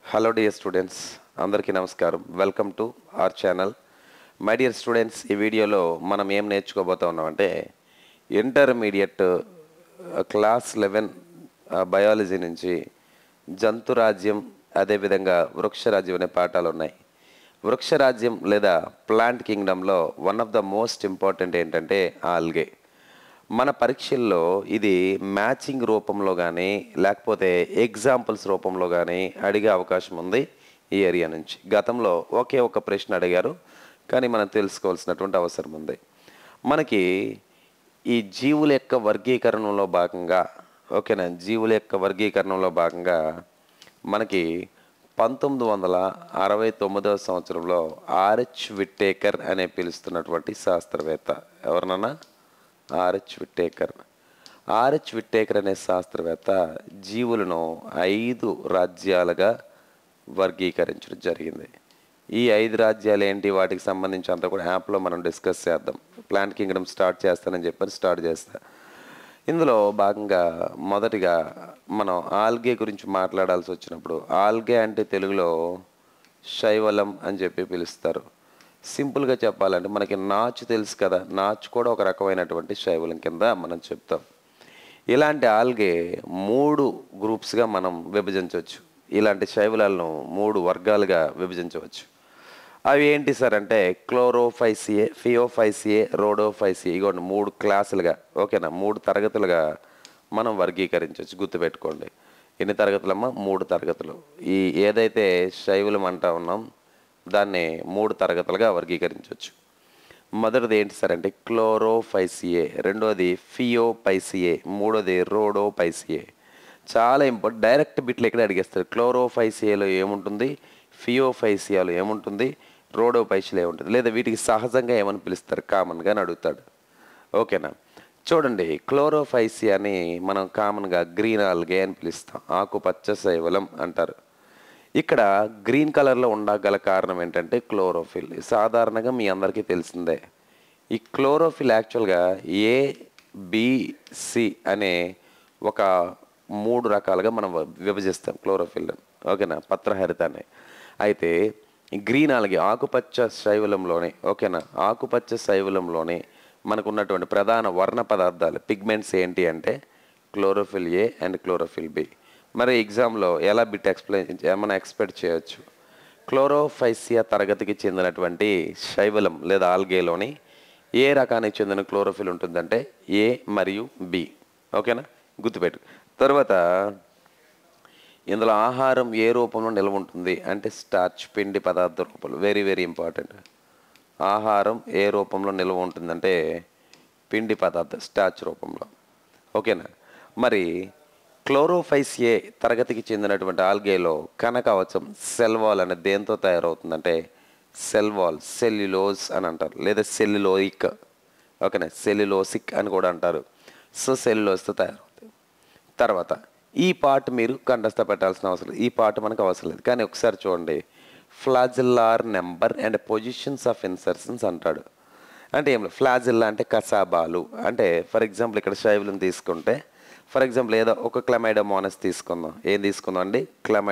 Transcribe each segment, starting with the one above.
Hello dear students, అందరికీ నమస్కారం. Welcome to our channel. My dear students, ఈ వీడియోలో మనం ఏం నేర్చుకోబోతా ఉన్నామంటే ఇంటర్మీడియట్ క్లాస్ 11 బయాలజీ నుంచి జంతురాజ్యం, అదేవిధంగా వృక్షరాజ్యం అనే పాఠాలు ఉన్నాయి. వృక్షరాజ్యం లేదా ప్లాంట్ కింగ్డమ్లో one of the most important ఏంటంటే ఆల్గే. మన పరీక్షల్లో ఇది మ్యాచింగ్ రూపంలో కానీ లేకపోతే ఎగ్జాంపుల్స్ రూపంలో కానీ అడిగే అవకాశం ఉంది ఈ ఏరియా నుంచి. గతంలో ఒకే ఒక ప్రశ్న అడిగారు, కానీ మనం తెలుసుకోవాల్సినటువంటి అవసరం ఉంది. మనకి ఈ జీవుల యొక్క వర్గీకరణలో భాగంగా జీవుల యొక్క వర్గీకరణలో భాగంగా మనకి 1969వ సంవత్సరంలో ఆర్హెచ్ విట్టేకర్ అనే పిలుస్తున్నటువంటి శాస్త్రవేత్త ఎవరినన్నా ఆర్హెచ్ విట్టేకర్ అనే శాస్త్రవేత్త జీవులను 5 రాజ్యాలుగా వర్గీకరించడం జరిగింది. ఈ 5 రాజ్యాలు ఏంటి, వాటికి సంబంధించి అంతా కూడా యాప్లో మనం డిస్కస్ చేద్దాం. ప్లాంట్ కింగ్డమ్ స్టార్ట్ చేస్తానని చెప్పని స్టార్ట్ చేస్తా. ఇందులో భాగంగా మొదటిగా మనం ఆల్గే గురించి మాట్లాడాల్సి వచ్చినప్పుడు, ఆల్గే అంటే తెలుగులో శైవలం అని చెప్పి పిలుస్తారు. సింపుల్గా చెప్పాలంటే మనకి నాచు తెలుసు కదా, నాచు కూడా ఒక రకమైనటువంటి శైవలం కింద మనం చెప్తాం. ఇలాంటి ఆల్గే 3 గ్రూప్స్గా మనం విభజించవచ్చు. ఇలాంటి శైవలాలను 3 వర్గాలుగా విభజించవచ్చు. అవి ఏంటి సార్ అంటే క్లోరోఫైసియే, ఫియోఫైసియే, రోడోఫైసియే. ఇగోండి 3 క్లాసులుగా, 3 తరగతులుగా మనం వర్గీకరించవచ్చు. గుర్తుపెట్టుకోండి. ఎన్ని తరగతులమ్మా? 3 తరగతులు. ఈ ఏదైతే శైవలం అంటా ఉన్నాం దాన్ని 3 తరగతులుగా వర్గీకరించవచ్చు. మొదటిది ఏంటి సార్ అంటే క్లోరోఫైసియే, రెండోది ఫియోపైసియే, మూడోది రోడోపైసియే. చాలా ఇంపార్టెంట్. డైరెక్ట్ బిట్లు ఇక్కడ అడిగేస్తారు. క్లోరోఫైసియేలో ఏముంటుంది, ఫియోఫైసియాలో ఏముంటుంది, రోడోపైసియాలో ఏముంటుంది, లేదా వీటికి సహజంగా ఏమని పిలుస్తారు కామన్గా అని అడుగుతాడు. ఓకేనా? చూడండి, క్లోరోఫైసియాని మనం కామన్గా గ్రీన్ ఆల్గే అని పిలుస్తాం. ఆకుపచ్చ శైవలం అంటారు. ఇక్కడ గ్రీన్ కలర్లో ఉండగల కారణం ఏంటంటే క్లోరోఫిల్. సాధారణంగా మీ అందరికీ తెలిసిందే. ఈ క్లోరోఫిల్ యాక్చువల్గా ఏబిసి అనే ఒక 3 రకాలుగా మనం విభజిస్తాం క్లోరోఫిల్. ఓకేనా? పత్రహరితాన్ని. అయితే గ్రీన్ ఆల్గే ఆకుపచ్చ శైవలంలోనే ఆకుపచ్చ శైవలంలోనే మనకు ఉన్నటువంటి ప్రధాన వర్ణ పదార్థాలు పిగ్మెంట్స్ ఏంటి అంటే chlorophyll a and chlorophyll b. మరి ఎగ్జామ్లో ఎలా బిట్ ఏమైనా ఎక్స్పెక్ట్ చేయొచ్చు. క్లోరోఫైసియా తరగతికి చెందినటువంటి శైవలం లేదా ఆల్గేలోని ఏ రకానికి చెందిన క్లోరోఫిల్ ఉంటుందంటే ఏ మరియు బి. ఓకేనా? గుర్తుపెట్టు. తర్వాత ఇందులో ఆహారం ఏ రూపంలో నిల్వ ఉంటుంది అంటే స్టార్చ్, పిండి పదార్థ రూపంలో. Very very important. ఆహారం ఏ రూపంలో నిల్వ ఉంటుందంటే పిండి పదార్థ స్టార్చ్ రూపంలో. ఓకేనా? మరి క్లోరోఫైసియే తరగతికి చెందినటువంటి ఆల్గేలో కనకవచం సెల్వాల్ అనేది దేంతో తయారవుతుందంటే సెల్వాల్, సెల్యులోజ్ అని అంటారు, లేదా సెల్యులోయిక్. సెల్యులోసిక్ అని కూడా అంటారు. సో సెల్యులోజ్తో తయారవుతుంది. తర్వాత ఈ పార్ట్ మీరు కంఠస్థ పెట్టాల్సిన అవసరం లేదు. ఈ పార్ట్ మనకు అవసరం లేదు. కానీ ఒకసారి చూడండి, flagellar number and positions of insertions అంటాడు. అంటే ఏం లేదు, ఫ్లాజిల్లా అంటే కసాబాలు. అంటే ఫర్ ఎగ్జాంపుల్ ఇక్కడ శైవలం తీసుకుంటే, ఫర్ ఎగ్జాంపుల్ ఏదో ఒక క్లమైడోమోనస్ తీసుకుందాం. ఏం తీసుకుందాం అండి?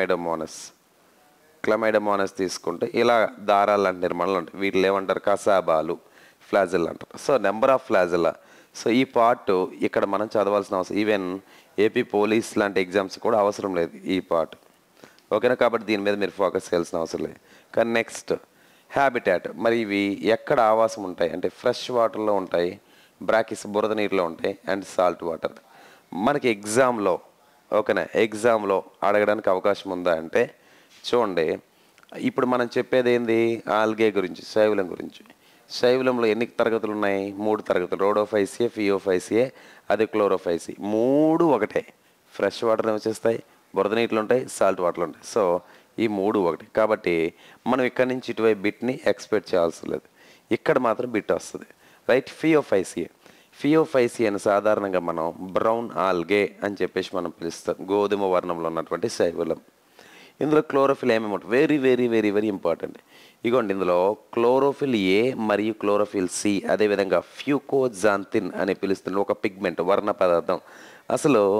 క్లమైడోమోనస్ తీసుకుంటే ఇలా దారాలు లాంటి నిర్మాణాలు ఉంటాయి. వీటిలో ఏమంటారు? కసాబాలు, ఫ్లాజిల్లా అంటారు. So number of flagella. So ఈ పార్ట్ ఇక్కడ మనం చదవాల్సిన అవసరం, ఈవెన్ ఏపీ పోలీస్ లాంటి ఎగ్జామ్స్ కూడా అవసరం లేదు ఈ పార్ట్. ఓకేనా? కాబట్టి దీని మీద మీరు ఫోకస్ చేయాల్సిన అవసరం లేదు. కానీ నెక్స్ట్ హ్యాబిటాట్. మరి ఇవి ఎక్కడ ఆవాసం ఉంటాయి అంటే ఫ్రెష్ వాటర్లో ఉంటాయి, బ్రాకిస్ బురద నీటిలో ఉంటాయి, అండ్ సాల్ట్ వాటర్. మనకి ఎగ్జామ్లో అడగడానికి అవకాశం ఉందా అంటే చూడండి, ఇప్పుడు మనం చెప్పేది ఏంది? ఆల్గే గురించి, శైవలం గురించి. శైవలంలో ఎన్ని తరగతులు ఉన్నాయి? 3 తరగతులు. రోడోఫైసియే, ఫియోఫైసియే, అది క్లోరోఫైసి. 3 ఒకటే. ఫ్రెష్ వాటర్ వచ్చేస్తాయి, బురద నీటిలో ఉంటాయి, సాల్ట్ వాటర్లు ఉంటాయి. సో ఈ 3 ఒకటి. కాబట్టి మనం ఇక్కడి నుంచి ఇటువైపు బిట్ని ఎక్స్పెక్ట్ చేయాల్సి లేదు. ఇక్కడ మాత్రం బిట్ వస్తుంది, రైట్? ఫియోఫైసియాని సాధారణంగా మనం బ్రౌన్ ఆల్గే అని చెప్పేసి మనం పిలుస్తాం. గోధుమ వర్ణంలో ఉన్నటువంటి శైవలం. ఇందులో క్లోరోఫిల్ ఏమేమి ఉంటుంది? Very very very very important. ఇగోండి, ఇందులో క్లోరోఫిల్ ఏ మరియు క్లోరోఫిల్ సి, అదేవిధంగా ఫ్యూకోజాంతిన్ అని పిలుస్తున్న ఒక పిగ్మెంట్, వర్ణ పదార్థం. అసలు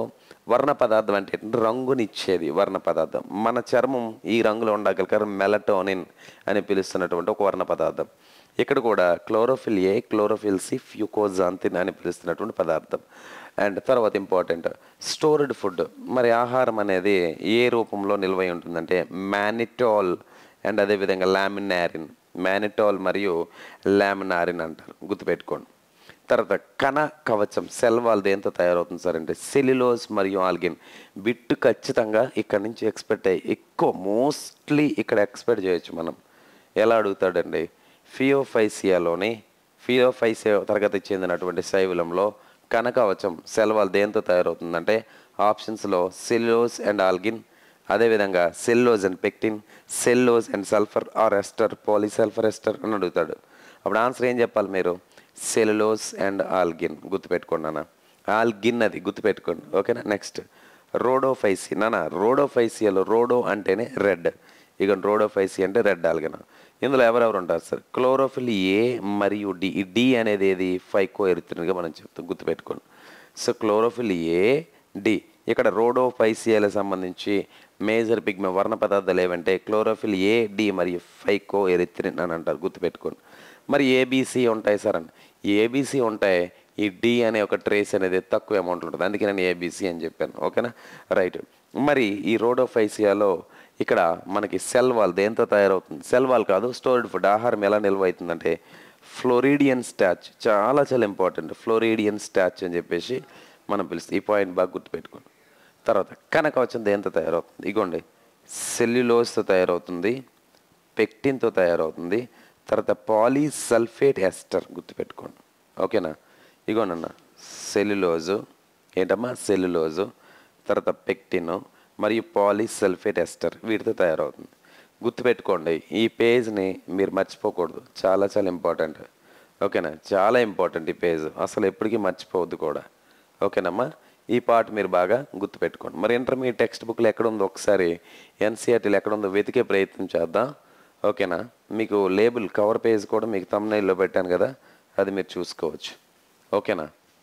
వర్ణ పదార్థం అంటే ఏంటంటే రంగునిచ్చేది వర్ణ పదార్థం. మన చర్మం ఈ రంగులో ఉండగల మెలటోనిన్ అని పిలుస్తున్నటువంటి ఒక వర్ణ పదార్థం. ఇక్కడ కూడా chlorophyll a, chlorophyll c, fucoxanthin అని పిలుస్తున్నటువంటి పదార్థం. అండ్ తర్వాత ఇంపార్టెంట్ స్టోర్డ్ ఫుడ్. మరి ఆహారం అనేది ఏ రూపంలో నిల్వై ఉంటుందంటే మానిటోల్ అండ్ అదేవిధంగా లామినారిన్. మానిటోల్ మరియు లామినారిన్ అంటారు, గుర్తుపెట్టుకోండి. తర్వాత కణ కవచం సెల్ వాల్ దేంతో తయారవుతుంది సార్ అంటే సెల్యులోజ్ మరియు ఆల్గిన్. బిట్టు ఖచ్చితంగా ఇక్కడ నుంచి ఎక్స్పెక్ట్ అయ్యి ఎక్కువ మోస్ట్లీ ఇక్కడ ఎక్స్పెక్ట్ చేయొచ్చు మనం. ఎలా అడుగుతాడండి, ఫియోఫైసియాలోని ఫియోఫైసియా తరగతికి చెందినటువంటి శైవలంలో కణ కవచం సెల్ వాల్ దేంతో తయారవుతుందంటే ఆప్షన్స్లో సెల్యులోజ్ అండ్ ఆల్గిన్, అదేవిధంగా cellulose and pectin, cellulose and sulphur or ester, polysulphur ester అని అడుగుతాడు. అప్పుడు ఆన్సర్ ఏం చెప్పాలి మీరు, సెల్యులోజ్ అండ్ ఆల్గిన్. గుర్తుపెట్టుకోండి అన్న, ఆల్గిన్ అది గుర్తుపెట్టుకోండి, ఓకేనా. Next rhodophyceae. నాన్న రోడోఫైసియాలో రోడో అంటేనే రెడ్, ఇక రోడోఫైసి అంటే రెడ్ ఆల్గిన్. ఇందులో ఎవరెవరు ఉంటారు సార్, క్లోరోఫిల్ ఏ మరియు డి. ఈ డి అనేది ఏది ఫైకో ఎరిత్రిన్గా మనం చెప్తాం, గుర్తుపెట్టుకోండి. So chlorophyll a, d. ఇక్కడ రోడోఫైసియాలకు సంబంధించి మేజర్ పిగ్మెంట్ వర్ణ పదార్థాలు ఏవంటే క్లోరోఫిల్ ఏ, డి మరియు ఫైకో ఎరిత్రిన్ అని అంటారు, గుర్తుపెట్టుకోండి. మరి ఏబీసీ ఉంటాయి సార్ అని, ఏబీసీ ఉంటాయి. ఈ డి అనే ఒక ట్రేస్ అనేది తక్కువ అమౌంట్ ఉంటుంది, అందుకే నేను ఏబీసీ అని చెప్పాను, ఓకేనా. రైట్. మరి ఈ రోడోఫైసియాలో ఇక్కడ మనకి సెల్ వాల్ దేంతో తయారవుతుంది, సెల్ వాల్ కాదు స్టోర్డ్ ఫుడ్. ఆహారం ఎలా నిల్వ అవుతుందంటే ఫ్లోరిడియన్ స్టాచ్. చాలా చాలా ఇంపార్టెంట్, ఫ్లోరిడియన్ స్టాచ్ అని చెప్పేసి మనం పిలుస్తాం. ఈ పాయింట్ బాగా గుర్తుపెట్టుకోండి. తర్వాత కణ కవచం దేంతో తయారవుతుంది, ఇగోండి సెల్యులోజ్తో తయారవుతుంది, పెక్టిన్తో తయారవుతుంది, తర్వాత పాలీసల్ఫేట్ ఎస్టర్, గుర్తుపెట్టుకోండి, ఓకేనా. ఇగోనన్న సెల్యులోజు ఏంటమ్మా, సెల్యులోజు, తర్వాత పెక్టిన్ మరియు పాలీసల్ఫేట్ ఎస్టర్ వీటితో తయారవుతుంది. గుర్తుపెట్టుకోండి, ఈ పేజ్ని మీరు మర్చిపోకూడదు, చాలా చాలా ఇంపార్టెంట్, ఓకేనా. చాలా ఇంపార్టెంట్ ఈ పేజ్, అసలు ఎప్పటికీ మర్చిపోవద్దు కూడా, ఓకేనమ్మా. ఈ పార్ట్ మీరు బాగా గుర్తుపెట్టుకోండి. మరి ఇంటర్మీడియట్ టెక్స్ట్ బుక్లో ఎక్కడుందో ఒకసారి ఎన్సీఆర్టీలో ఎక్కడుందో వెతికే ప్రయత్నం చేద్దాం, ఓకేనా. మీకు లేబుల్ కవర్ పేజ్ కూడా మీకు థంబ్నెయిల్లో పెట్టాను కదా, అది మీరు చూసుకోవచ్చు, ఓకేనా.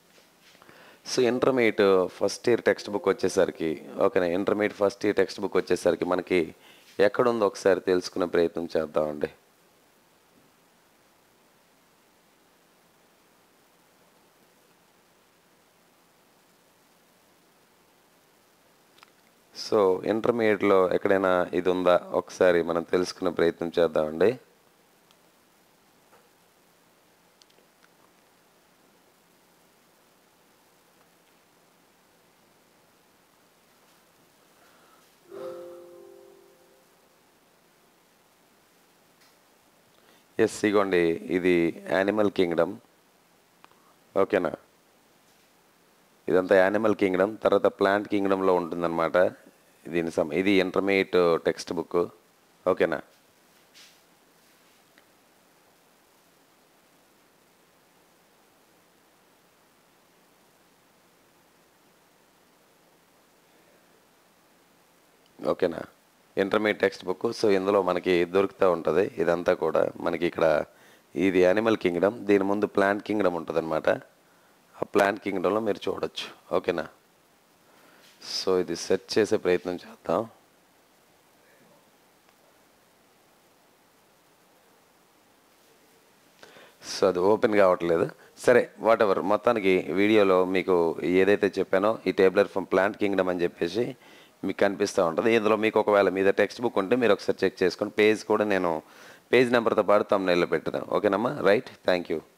So intermediate first year textbook వచ్చేసరికి, ఓకేనా, intermediate first year textbook వచ్చేసరికి మనకి ఎక్కడుందో ఒకసారి తెలుసుకునే ప్రయత్నం చేద్దామండి. సో ఇంటర్మీడియట్లో ఎక్కడైనా ఇది ఉందా ఒకసారి మనం తెలుసుకునే ప్రయత్నం చేద్దామండి. ఎస్, ఇగోండి ఇది యానిమల్ కింగ్డమ్, ఓకేనా. ఇదంతా యానిమల్ కింగ్డమ్, తర్వాత ప్లాంట్ కింగ్డమ్లో ఉంటుందన్నమాట. ఇది ఇంటర్మీడియట్ టెక్స్ట్ బుక్, ఓకేనా. ఓకేనా, ఇంటర్మీడియట్ టెక్స్ట్ బుక్. సో ఇందులో మనకి దొరుకుతూ ఉంటుంది ఇదంతా కూడా. మనకి ఇక్కడ ఇది యానిమల్ కింగ్డమ్, దీని ముందు ప్లాంట్ కింగ్డమ్ ఉంటుంది అనమాట. ఆ ప్లాంట్ కింగ్డమ్లో మీరు చూడొచ్చు, ఓకేనా. సో ఇది సెర్చ్ చేసే ప్రయత్నం చేద్దాం. సో అది ఓపెన్ కావట్లేదు, సరే వాట్ ఎవర్. మొత్తానికి వీడియోలో మీకు ఏదైతే చెప్పానో ఈ టేబులర్ ఫ్రమ్ ప్లాంట్ కింగ్డమ్ అని చెప్పేసి మీకు కనిపిస్తూ ఉంటుంది. ఇందులో మీకు ఒకవేళ మీద టెక్స్ట్ బుక్ ఉంటే మీరు ఒకసారి చెక్ చేసుకొని పేజ్ కూడా నేను పేజ్ నెంబర్తో పాటు థంబ్నెయిల్లో పెట్టుదాం, ఓకేనమ్మా. Right, thank you.